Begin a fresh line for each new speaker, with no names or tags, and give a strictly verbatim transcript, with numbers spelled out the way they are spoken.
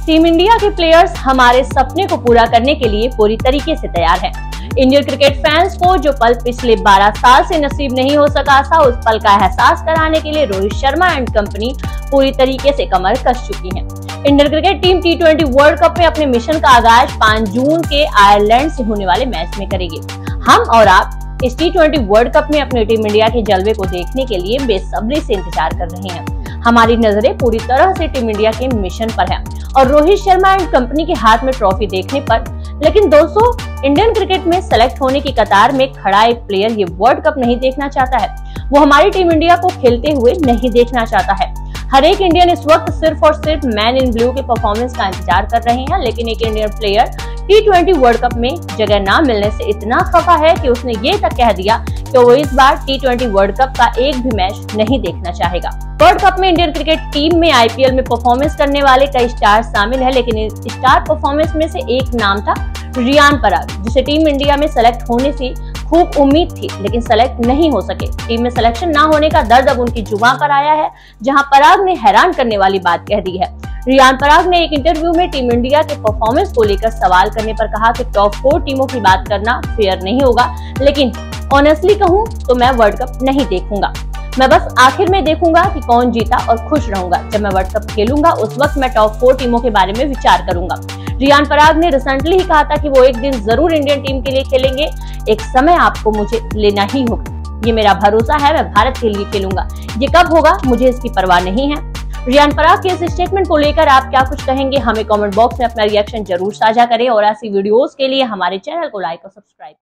Team India के players हमारे सपने को पूरा करने के लिए पूरी तरीके से तैयार हैं। इंडियन क्रिकेट फैंस को जो पल पिछले बारह साल से नसीब नहीं हो सका था, उस पल का एहसास कराने के लिए रोहित शर्मा एंड कंपनी पूरी तरीके से कमर कस चुकी है। Indian cricket team T twenty world cup में अपने मिशन का आगाज पाँच जून के आयरलैंड से होने वाले मैच में करेगी। हम और आप इस टी ट्वेंटी वर्ल्ड कप में अपनी टीम इंडिया के जलवे को देखने के लिए बेसब्री से इंतजार कर रहे हैं। हमारी नजरें पूरी तरह से टीम इंडिया के मिशन पर है और रोहित शर्मा एंड कंपनी के हाथ में ट्रॉफी देखने पर। लेकिन दोस्तों, इंडियन क्रिकेट में सेलेक्ट होने की कतार में खड़ा एक प्लेयर ये वर्ल्ड कप नहीं देखना चाहता है। वो हमारी टीम इंडिया को खेलते हुए नहीं देखना चाहता है। हर एक इंडियन इस वक्त सिर्फ और सिर्फ मैन इन ब्लू के परफॉर्मेंस का इंतजार कर रहे हैं। लेकिन एक Indian player T twenty world cup में जगह ना मिलने से इतना खफा है कि उसने ये तक कह दिया कि वो इस बार टी ट्वेंटी वर्ल्ड कप का एक भी मैच नहीं देखना चाहेगा। वर्ल्ड कप में इंडियन क्रिकेट टीम में आई पी एल में परफॉर्मेंस करने वाले कई स्टार शामिल है, लेकिन इस स्टार परफॉर्मेंस में से एक नाम था रियान पराग, जिसे टीम इंडिया में सेलेक्ट होने से खूब उम्मीद थी लेकिन सेलेक्ट नहीं हो सके। टीम में सिलेक्शन ना होने का दर्द अब उनकी जुबान पर आया है, जहां पराग ने हैरान करने वाली बात कह दी है। रियान पराग ने एक इंटरव्यू में टीम इंडिया के परफॉर्मेंस को लेकर सवाल करने पर कहा कि टॉप फोर टीमों की बात करना फेयर नहीं होगा, लेकिन ऑनेस्टली कहूं तो मैं वर्ल्ड कप नहीं देखूंगा। मैं बस आखिर में देखूंगा कि कौन जीता और खुश रहूंगा। जब मैं वर्ल्ड कप खेलूंगा उस वक्त मैं टॉप फोर टीमों के बारे में विचार करूंगा। रियान पराग ने रिसेंटली ही कहा था कि वो एक दिन जरूर इंडियन टीम के लिए खेलेंगे। एक समय आपको मुझे लेना ही होगा, ये मेरा भरोसा है, मैं भारत के लिए खेलूंगा। ये कब होगा मुझे इसकी परवाह नहीं है। रियान पराग के इस स्टेटमेंट को लेकर आप क्या कुछ कहेंगे? हमें कमेंट बॉक्स में अपना रिएक्शन जरूर साझा करें और ऐसी वीडियोस के लिए हमारे चैनल को लाइक और सब्सक्राइब